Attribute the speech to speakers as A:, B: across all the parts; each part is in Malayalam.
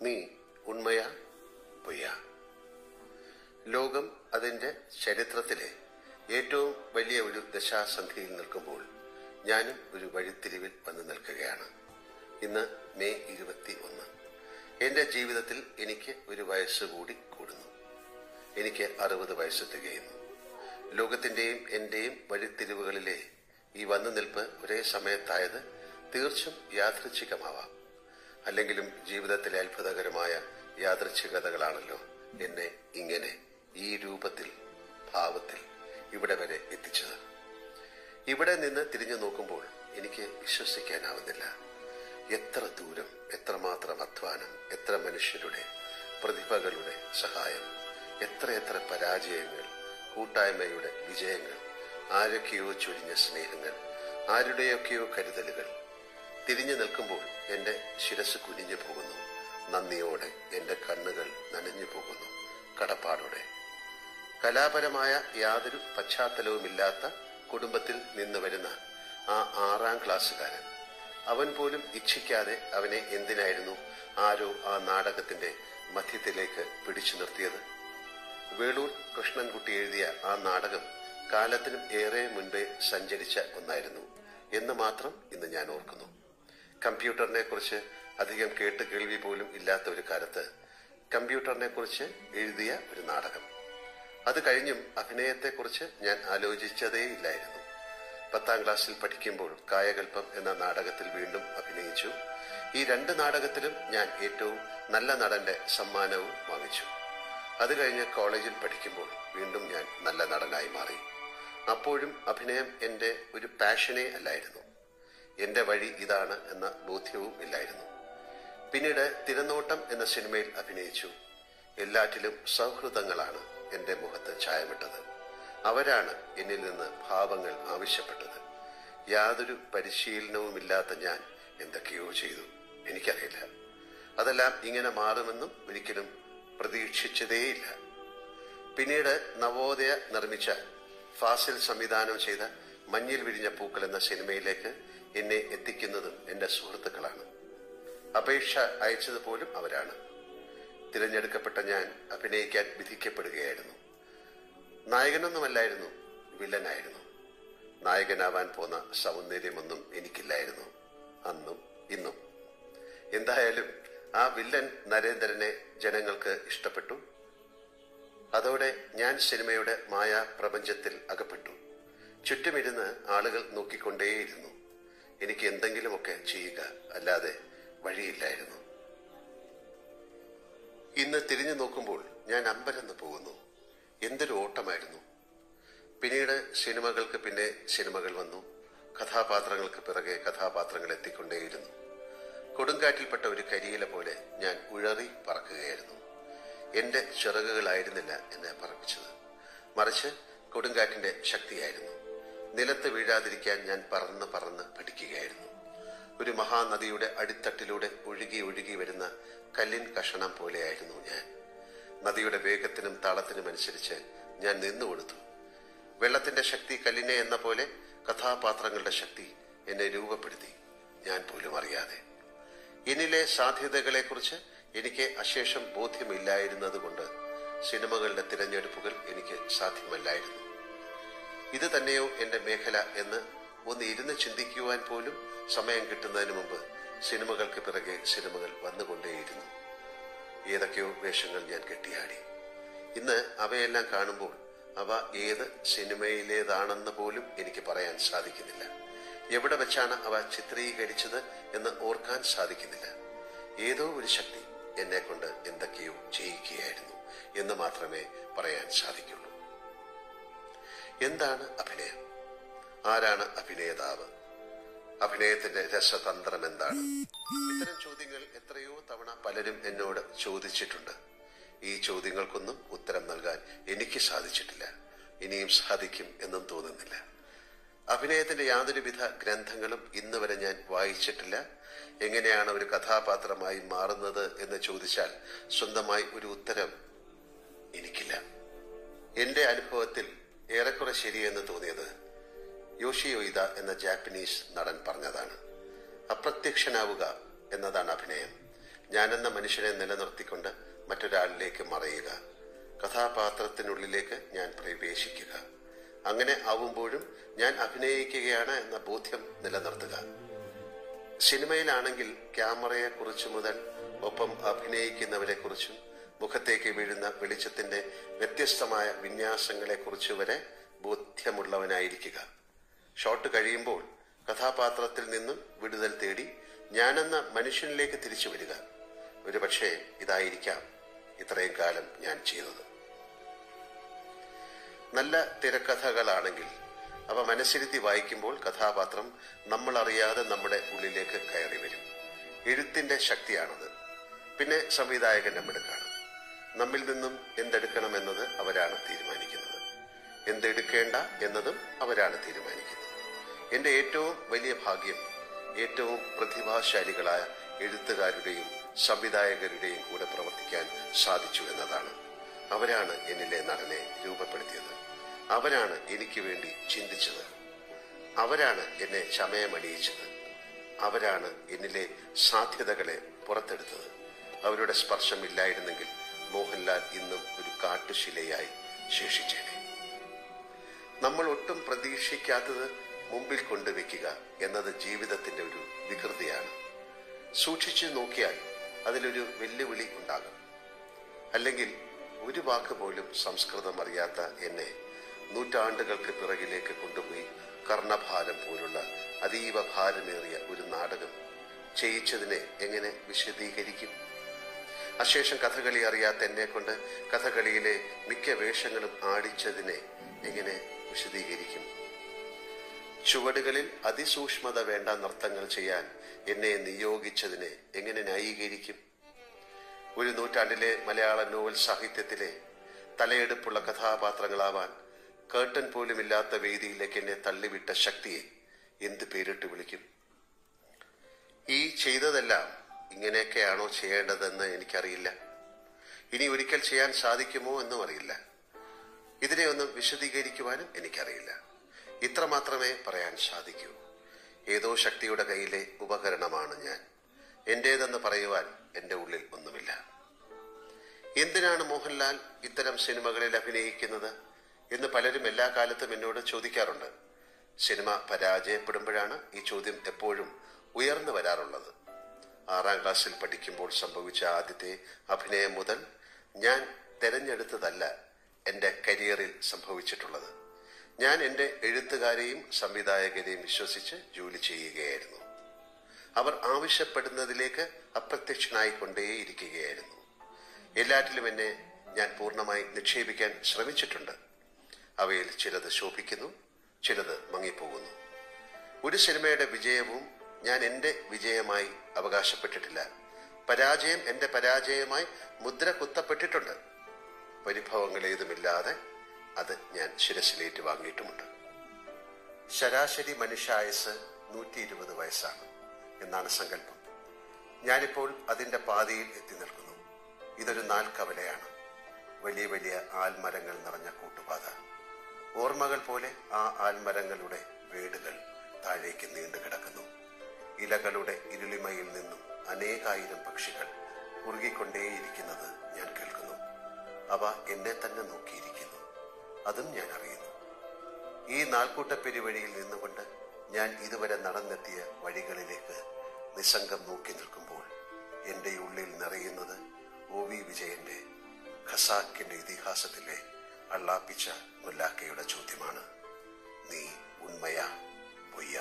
A: നീ ഉണ്മയാ പൊയ്യാ? ലോകം അതിന്റെ ചരിത്രത്തിലെ ഏറ്റവും വലിയ ഒരു ദശാസന്ധിയിൽ നിൽക്കുമ്പോൾ ഞാനും ഒരു വഴിത്തിരിവിൽ വന്നു നിൽക്കുകയാണ്. ഇന്ന് മെയ് 21. എന്റെ ജീവിതത്തിൽ എനിക്ക് ഒരു വയസ്സുകൂടി കൂടുന്നു. എനിക്ക് 60 വയസ്സ് തികയുന്നു. ലോകത്തിന്റെയും എന്റെയും വഴിത്തിരിവുകളിലെ ഈ വന്നുനിൽപ്പ് ഒരേ സമയത്തായത് തീർച്ചും യാദൃച്ഛികമാവാം. അല്ലെങ്കിലും ജീവിതത്തിലെ അത്ഭുതകരമായ യാദൃച്ഛികതകളാണല്ലോ എന്നെ ഇങ്ങനെ ഈ രൂപത്തിൽ, ഭാവത്തിൽ ഇവിടെ വരെ എത്തിച്ചത്. ഇവിടെ നിന്ന് തിരിഞ്ഞു നോക്കുമ്പോൾ എനിക്ക് വിശ്വസിക്കാനാവുന്നില്ല. എത്ര ദൂരം, എത്രമാത്രം അധ്വാനം, എത്ര മനുഷ്യരുടെ പ്രതിഭകളുടെ സഹായം, എത്രയെത്ര പരാജയങ്ങൾ, കൂട്ടായ്മയുടെ വിജയങ്ങൾ, ആരൊക്കെയോ ചൊരിഞ്ഞ സ്നേഹങ്ങൾ, ആരുടെയൊക്കെയോ കരുതലുകൾ. തിരിഞ്ഞു നിൽക്കുമ്പോൾ എന്റെ ശിരസ് കുനിഞ്ഞു പോകുന്നു. നന്ദിയോടെ എന്റെ കണ്ണുകൾ നനഞ്ഞു പോകുന്നു. കടപ്പാടോടെ. കലാപരമായ യാതൊരു പശ്ചാത്തലവുമില്ലാത്ത കുടുംബത്തിൽ നിന്ന് വരുന്ന ആ 6ാം ക്ലാസ്സുകാരൻ, അവൻ പോലും ഇച്ഛിക്കാതെ അവനെ എന്തിനായിരുന്നു ആരോ ആ നാടകത്തിന്റെ മധ്യത്തിലേക്ക് പിടിച്ചു നിർത്തിയത്? വേളൂർ കൃഷ്ണൻകുട്ടി എഴുതിയ ആ നാടകം കാലത്തിനും ഏറെ മുൻപേ സഞ്ചരിച്ച ഒന്നായിരുന്നു എന്ന് മാത്രം ഇന്ന് ഞാൻ ഓർക്കുന്നു. കമ്പ്യൂട്ടറിനെ കുറിച്ച് അധികം കേട്ട് കേൾവി പോലും ഇല്ലാത്ത ഒരു കാലത്ത് കമ്പ്യൂട്ടറിനെ കുറിച്ച് എഴുതിയ ഒരു നാടകം. അത് കഴിഞ്ഞും അഭിനയത്തെക്കുറിച്ച് ഞാൻ ആലോചിച്ചതേ ഇല്ലായിരുന്നു. 10ാം ക്ലാസ്സിൽ പഠിക്കുമ്പോൾ കായകൽപ്പം എന്ന നാടകത്തിൽ വീണ്ടും അഭിനയിച്ചു. ഈ 2 നാടകത്തിലും ഞാൻ ഏറ്റവും നല്ല നടന്റെ സമ്മാനവും വാങ്ങിച്ചു. അത് കഴിഞ്ഞ് കോളേജിൽ പഠിക്കുമ്പോൾ വീണ്ടും ഞാൻ നല്ല നടനായി മാറി. അപ്പോഴും അഭിനയം എന്റെ ഒരു പാഷനേ അല്ലായിരുന്നു. എന്റെ വഴി ഇതാണ് എന്ന ബോധ്യവും ഇല്ലായിരുന്നു. പിന്നീട് തിരനോട്ടം എന്ന സിനിമയിൽ അഭിനയിച്ചു. എല്ലാറ്റിലും സൗഹൃദങ്ങളാണ് എന്റെ മുഖത്ത് ചായമിട്ടത്. അവരാണ് എന്നിൽ നിന്ന് ഭാവങ്ങൾ ആവശ്യപ്പെട്ടത്. യാതൊരു പരിശീലനവുമില്ലാത്ത ഞാൻ എന്തൊക്കെയോ ചെയ്തു. എനിക്കറിയില്ല. അതെല്ലാം ഇങ്ങനെ മാറുമെന്നും ഒരിക്കലും പ്രതീക്ഷിച്ചതേയില്ല. പിന്നീട് നവോദയ നിർമ്മിച്ച ഫാസിൽ സംവിധാനം ചെയ്ത മഞ്ഞിൽ വിരിഞ്ഞ പൂക്കൾ എന്ന സിനിമയിലേക്ക് എന്നെ എത്തിക്കുന്നതും എന്റെ സുഹൃത്തുക്കളാണ്. അപേക്ഷ അയച്ചതുപോലും അവരാണ്. തിരഞ്ഞെടുക്കപ്പെട്ട ഞാൻ അഭിനയിക്കാൻ വിധിക്കപ്പെടുകയായിരുന്നു. നായകനൊന്നുമല്ലായിരുന്നു, വില്ലനായിരുന്നു. നായകനാവാൻ പോന്ന സൗന്ദര്യമൊന്നും എനിക്കില്ലായിരുന്നു, അന്നും ഇന്നും. എന്തായാലും ആ വില്ലൻ നരേന്ദ്രനെ ജനങ്ങൾക്ക് ഇഷ്ടപ്പെട്ടു. അതോടെ ഞാൻ സിനിമയുടെ മായാ പ്രപഞ്ചത്തിൽ അകപ്പെട്ടു. ചുറ്റുമിരുന്ന് ആളുകൾ നോക്കിക്കൊണ്ടേയിരുന്നു. എനിക്ക് എന്തെങ്കിലുമൊക്കെ ചെയ്യുക, അല്ലാതെ വഴിയില്ലായിരുന്നു. ഇന്ന് തിരിഞ്ഞു നോക്കുമ്പോൾ ഞാൻ അമ്പരന്ന് പോകുന്നു. എന്തൊരു ഓട്ടമായിരുന്നു. പിന്നീട് സിനിമകൾക്ക് പിന്നെ സിനിമകൾ വന്നു. കഥാപാത്രങ്ങൾക്ക് പിറകെ കഥാപാത്രങ്ങൾ എത്തിക്കൊണ്ടേയിരുന്നു. കൊടുങ്കാറ്റിൽപ്പെട്ട ഒരു കരിയില പോലെ ഞാൻ ഉഴറി പറക്കുകയായിരുന്നു. എന്റെ ചിറകുകളായിരുന്നില്ല എന്നെ പറപ്പിച്ചത്, മറിച്ച് കൊടുങ്കാറ്റിന്റെ ശക്തിയായിരുന്നു. നിലത്ത് വീഴാതിരിക്കാൻ ഞാൻ പറന്ന് പറന്ന് പഠിക്കുകയായിരുന്നു. ഒരു മഹാനദിയുടെ അടിത്തട്ടിലൂടെ ഒഴുകി ഒഴുകി വരുന്ന കല്ലിൻ കഷണം പോലെയായിരുന്നു ഞാൻ. നദിയുടെ വേഗത്തിനും താളത്തിനും അനുസരിച്ച് ഞാൻ നിന്നുകൊടുത്തു. വെള്ളത്തിന്റെ ശക്തി കല്ലിനെ എന്ന പോലെ കഥാപാത്രങ്ങളുടെ ശക്തി എന്നെ രൂപപ്പെടുത്തി, ഞാൻ പോലും അറിയാതെ. എന്നിലെ സാധ്യതകളെക്കുറിച്ച് എനിക്ക് അശേഷം ബോധ്യമില്ലായിരുന്നതുകൊണ്ട് സിനിമകളുടെ തിരഞ്ഞെടുപ്പുകൾ എനിക്ക് സാധ്യമല്ലായിരുന്നു. ഇത് തന്നെയോ എന്റെ മേഖല എന്ന് ഒന്ന് ഇരുന്ന് ചിന്തിക്കുവാൻ പോലും സമയം കിട്ടുന്നതിന് മുമ്പ് സിനിമകൾക്ക് പിറകെ സിനിമകൾ വന്നുകൊണ്ടേയിരുന്നു. ഏതൊക്കെയോ വേഷങ്ങൾ ഞാൻ കെട്ടിയാടി. ഇന്ന് അവയെല്ലാം കാണുമ്പോൾ അവ ഏത് സിനിമയിലേതാണെന്ന് പോലും എനിക്ക് പറയാൻ സാധിക്കുന്നില്ല. എവിടെ വെച്ചാണ് അവ ചിത്രീകരിച്ചത് എന്ന് ഓർക്കാൻ സാധിക്കുന്നില്ല. ഏതോ ഒരു ശക്തി എന്നെ കൊണ്ട് എന്തൊക്കെയോ ചെയ്യിക്കുകയായിരുന്നു എന്ന് മാത്രമേ പറയാൻ സാധിക്കുള്ളൂ. എന്താണ് അഭിനയം? ആരാണ് അഭിനേതാവ്? അഭിനയത്തിന്റെ രസതന്ത്രം എന്താണ്? ഇത്തരം ചോദ്യങ്ങൾ എത്രയോ തവണ പലരും എന്നോട് ചോദിച്ചിട്ടുണ്ട്. ഈ ചോദ്യങ്ങൾക്കൊന്നും ഉത്തരം നൽകാൻ എനിക്ക് സാധിച്ചിട്ടില്ല. ഇനിയും സാധിക്കും എന്നും തോന്നുന്നില്ല. അഭിനയത്തിന്റെ യാതൊരുവിധ ഗ്രന്ഥങ്ങളും ഇന്ന് വരെ ഞാൻ വായിച്ചിട്ടില്ല. എങ്ങനെയാണ് ഒരു കഥാപാത്രമായി മാറുന്നത് എന്ന് ചോദിച്ചാൽ സ്വന്തമായി ഒരു ഉത്തരം എനിക്കില്ല. എന്റെ അനുഭവത്തിൽ ഏറെക്കുറെ ശരിയെന്ന് തോന്നിയത് യോഷിയോ ഇദ എന്ന ജാപ്പനീസ് നടൻ പറഞ്ഞതാണ്. അപ്രത്യക്ഷനാവുക എന്നതാണ് അഭിനയം. ഞാനെന്ന മനുഷ്യനെ നിലനിർത്തിക്കൊണ്ട് മറ്റൊരാളിലേക്ക് മറയുക, കഥാപാത്രത്തിനുള്ളിലേക്ക് ഞാൻ പ്രവേശിക്കുക. അങ്ങനെ ആവുമ്പോഴും ഞാൻ അഭിനയിക്കുകയാണ് എന്ന ബോധ്യം നിലനിർത്തുക. സിനിമയിലാണെങ്കിൽ ക്യാമറയെക്കുറിച്ചു മുതൽ ഒപ്പം അഭിനയിക്കുന്നവരെക്കുറിച്ചും മുഖത്തേക്ക് വീഴുന്ന വെളിച്ചത്തിന്റെ വ്യത്യസ്തമായ വിന്യാസങ്ങളെക്കുറിച്ച് വരെ ബോധ്യമുള്ളവനായിരിക്കുക. ഷോട്ട് കഴിയുമ്പോൾ കഥാപാത്രത്തിൽ നിന്നും വിടുതൽ തേടി ഞാനെന്ന മനുഷ്യനിലേക്ക് തിരിച്ചു വരിക. ഒരുപക്ഷെ ഇതായിരിക്കാം ഇത്രയും കാലം ഞാൻ ചെയ്തത്. നല്ല തിരക്കഥകളാണെങ്കിൽ അവ മനസ്സിരുത്തി വായിക്കുമ്പോൾ കഥാപാത്രം നമ്മളറിയാതെ നമ്മുടെ ഉള്ളിലേക്ക് കയറി വരും. എഴുത്തിന്റെ ശക്തിയാണത്. പിന്നെ സംവിധായകന്റെ മിടുക്കാണ്. നമ്മിൽ നിന്നും എന്തെടുക്കണമെന്നത് അവരാണ് തീരുമാനിക്കുന്നത്, എന്തെടുക്കേണ്ട എന്നതും അവരാണ് തീരുമാനിക്കുന്നത്. എന്റെ ഏറ്റവും വലിയ ഭാഗ്യം ഏറ്റവും പ്രതിഭാശാലികളായ എഴുത്തുകാരുടെയും സംവിധായകരുടെയും കൂടെ പ്രവർത്തിക്കാൻ സാധിച്ചു എന്നതാണ്. അവരാണ് എന്നിലെ നടനെ രൂപപ്പെടുത്തിയത്. അവരാണ് എനിക്ക് വേണ്ടി ചിന്തിച്ചത്. അവരാണ് എന്നെ ചമയമണിയിച്ചത്. അവരാണ് എന്നിലെ സാധ്യതകളെ പുറത്തെടുത്തത്. അവരുടെ സ്പർശമില്ലായിരുന്നെങ്കിൽ മോഹൻലാൽ ഇന്നും ഒരു കാട്ടുശിലയായി ശേഷിച്ചേനെ. നമ്മൾ ഒട്ടും പ്രതീക്ഷിക്കാത്തത് മുമ്പിൽ കൊണ്ടുവയ്ക്കുക എന്നത് ജീവിതത്തിന്റെ ഒരു വികൃതിയാണ്. സൂക്ഷിച്ചു നോക്കിയാൽ അതിലൊരു വെല്ലുവിളി ഉണ്ടാകും. അല്ലെങ്കിൽ ഒരു വാക്ക് പോലും സംസ്കൃതം അറിയാത്ത എന്നെ നൂറ്റാണ്ടുകൾക്ക് പിറകിലേക്ക് കൊണ്ടുപോയി കർണഭാരം പോലുള്ള അതീവ ഭാരമേറിയ ഒരു നാടകം ചെയ്യിച്ചതിനെ എങ്ങനെ വിശദീകരിക്കും? അശേഷം കഥകളി അറിയാത്ത എന്നെ കൊണ്ട് കഥകളിയിലെ മിക്ക വേഷങ്ങളും ആടിച്ചതിനെ എങ്ങനെ വിശദീകരിക്കും? ചുവടുകളിൽ അതിസൂക്ഷ്മത വേണ്ട നൃത്തങ്ങൾ ചെയ്യാൻ എന്നെ നിയോഗിച്ചതിനെ എങ്ങനെ ന്യായീകരിക്കും? ഒരു നൂറ്റാണ്ടിലെ മലയാള നോവൽ സാഹിത്യത്തിലെ തലയെടുപ്പുള്ള കഥാപാത്രങ്ങളാവാൻ കേട്ടൻ പോലുമില്ലാത്ത വേദിയിലേക്ക് എന്നെ തള്ളിവിട്ട ശക്തിയെ എന്ത് പേരിട്ട് വിളിക്കും? ഈ ചെയ്തതെല്ലാം ഇങ്ങനെയൊക്കെയാണോ ചെയ്യേണ്ടതെന്ന് എനിക്കറിയില്ല. ഇനി ഒരിക്കൽ ചെയ്യാൻ സാധിക്കുമോ എന്നും അറിയില്ല. ഇതിനെ ഒന്നും വിശദീകരിക്കുവാനും എനിക്കറിയില്ല. ഇത്ര മാത്രമേ പറയാൻ സാധിക്കൂ. ഏതോ ശക്തിയുടെ കയ്യിലെ ഉപകരണമാണ് ഞാൻ. എന്റേതെന്ന് പറയുവാൻ എന്റെ ഉള്ളിൽ ഒന്നുമില്ല. എന്തിനാണ് മോഹൻലാൽ ഇത്തരം സിനിമകളിൽ അഭിനയിക്കുന്നത് എന്ന് പലരും എല്ലാ കാലത്തും എന്നോട് ചോദിക്കാറുണ്ട്. സിനിമ പരാജയപ്പെടുമ്പോഴാണ് ഈ ചോദ്യം എപ്പോഴും ഉയർന്നു വരാറുള്ളത്. 6ാം ക്ലാസ്സിൽ പഠിക്കുമ്പോൾ സംഭവിച്ച ആദ്യത്തെ അഭിനയം മുതൽ ഞാൻ തെരഞ്ഞെടുത്തതല്ല എന്റെ കരിയറിൽ സംഭവിച്ചിട്ടുള്ളത്. ഞാൻ എന്റെ എഴുത്തുകാരെയും സംവിധായകരെയും വിശ്വസിച്ച് ജോലി ചെയ്യുകയായിരുന്നു. അവർ ആവശ്യപ്പെടുന്നതിലേക്ക് അപ്രത്യക്ഷനായിക്കൊണ്ടേയിരിക്കുകയായിരുന്നു. എല്ലാറ്റിലും എന്നെ ഞാൻ പൂർണ്ണമായി നിക്ഷേപിക്കാൻ ശ്രമിച്ചിട്ടുണ്ട്. അവയിൽ ചിലത് ശോഭിക്കുന്നു, ചിലത് മങ്ങിപ്പോകുന്നു. ഒരു സിനിമയുടെ വിജയവും ഞാൻ എന്റെ വിജയമായി അവകാശപ്പെട്ടിട്ടില്ല. പരാജയം എന്റെ പരാജയമായി മുദ്ര കുത്തപ്പെട്ടിട്ടുണ്ട്. പരിഭവങ്ങൾ ഏതുമില്ലാതെ അത് ഞാൻ ശിരസിലേറ്റ് വാങ്ങിയിട്ടുമുണ്ട്. ശരാശരി മനുഷ്യായുസ് 120 വയസ്സാണ് എന്നാണ് സങ്കല്പം. ഞാനിപ്പോൾ അതിന്റെ പാതിയിൽ എത്തി നിൽക്കുന്നു. ഇതൊരു നാൽക്കവലയാണ്. വലിയ വലിയ ആൽമരങ്ങൾ നിറഞ്ഞ കൂട്ടുപാത. ഓർമ്മകൾ പോലെ ആ ആൽമരങ്ങളുടെ വേടുകൾ താഴേക്ക് നീണ്ടു കിടക്കുന്നു. ഇലകളുടെ ഇരുളിമയിൽ നിന്നും അനേകായിരം പക്ഷികൾ ഉറുകിക്കൊണ്ടേയിരിക്കുന്നത് ഞാൻ കേൾക്കുന്നു. അവ എന്നെ തന്നെ നോക്കിയിരിക്കുന്നു. അതും ഞാൻ അറിയുന്നു. ഈ നാൾക്കൂട്ടപ്പെരുവഴിയിൽ നിന്നുകൊണ്ട് ഞാൻ ഇതുവരെ നടന്നെത്തിയ വഴികളിലേക്ക് നിസ്സംഗം നോക്കി നിൽക്കുമ്പോൾ എന്റെ ഉള്ളിൽ നിറയുന്നത് OV വിജയന്റെ ഖസാക്കിന്റെ ഇതിഹാസത്തിലെ അള്ളാപ്പിച്ച മുല്ലാക്കയുടെ ചോദ്യമാണ്: നീ ഉണ്മയാ പൊയ്യ?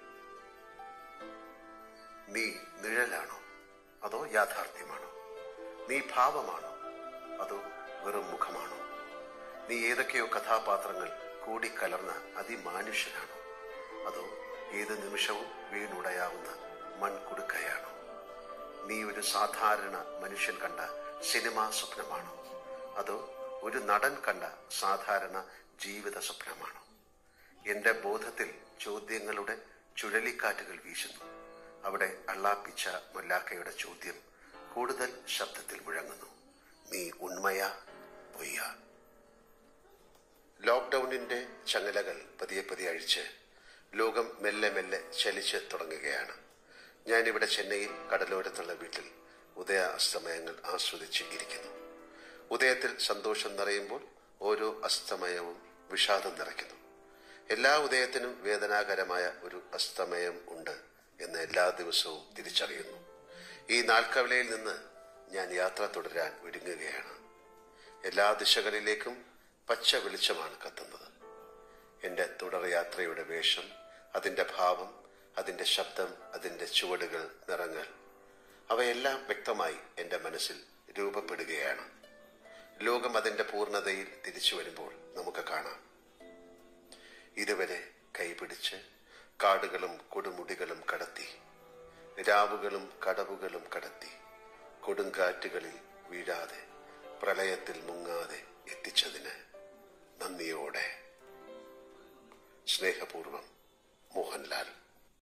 A: നീ നിഴലാണോ അതോ യാഥാർത്ഥ്യമാണോ? നീ ഭാവമാണോ അതോ വെറും മുഖമാണോ? നീ ഏതൊക്കെയോ കഥാപാത്രങ്ങൾ കൂടിക്കലർന്ന അതിമാനുഷ്യനാണോ അതോ ഏത് നിമിഷവും വീണുടയാവുന്ന മൺകുടുക്കയാണോ? നീ ഒരു സാധാരണ മനുഷ്യൻ കണ്ട സിനിമാ സ്വപ്നമാണോ അതോ ഒരു നടൻ കണ്ട സാധാരണ ജീവിത സ്വപ്നമാണോ? എന്റെ ബോധത്തിൽ ചോദ്യങ്ങളുടെ ചുഴലിക്കാറ്റുകൾ വീശുന്നു. അവിടെ അള്ളാപ്പിച്ച മുല്ലാക്കയുടെ ചോദ്യം കൂടുതൽ ശബ്ദത്തിൽ മുഴങ്ങുന്നു: നീ ഉണ്മയാ പൊയ്യ? ലോക്ക്ഡൌണിന്റെ ചങ്ങലകൾ പതിയെ പതിയെ അഴിച്ച് ലോകം മെല്ലെ മെല്ലെ ചലിച്ച് തുടങ്ങുകയാണ്. ഞാനിവിടെ ചെന്നൈയിൽ കടലോരത്തുള്ള വീട്ടിൽ ഉദയ അസ്തമയങ്ങൾ ആസ്വദിച്ച് ഇരിക്കുന്നു. ഉദയത്തിൽ സന്തോഷം നിറയുമ്പോൾ ഓരോ അസ്തമയവും വിഷാദം നിറയ്ക്കുന്നു. എല്ലാ ഉദയത്തിനും വേദനാകരമായ ഒരു അസ്തമയം ഉണ്ട് എന്ന് എല്ലാ ദിവസവും തിരിച്ചറിയുന്നു. ഈ നാൽക്കവലയിൽ നിന്ന് ഞാൻ യാത്ര തുടരാൻ ഒരുങ്ങുകയാണ്. എല്ലാ ദിശകളിലേക്കും പച്ച വെളിച്ചമാണ് കത്തുന്നത്. എന്റെ തുടർ യാത്രയുടെ വേഷം, അതിന്റെ ഭാവം, അതിന്റെ ശബ്ദം, അതിന്റെ ചുവടുകൾ, നിറങ്ങൾ, അവയെല്ലാം വ്യക്തമായി എന്റെ മനസ്സിൽ രൂപപ്പെടുകയാണ്. ലോകം അതിന്റെ പൂർണ്ണതയിൽ തിരിച്ചു വരുമ്പോൾ നമുക്ക് കാണാം. ഇതുവരെ കൈപിടിച്ച് കാടുകളും കൊടുമുടികളും കടത്തി, രാവുകളും കടവുകളും കടത്തി, കൊടുങ്കാറ്റുകളിൽ വീഴാതെ, പ്രളയത്തിൽ മുങ്ങാതെ എത്തിച്ചതിന് നന്ദിയോടെ. സ്നേഹപൂർവം, മോഹൻലാൽ.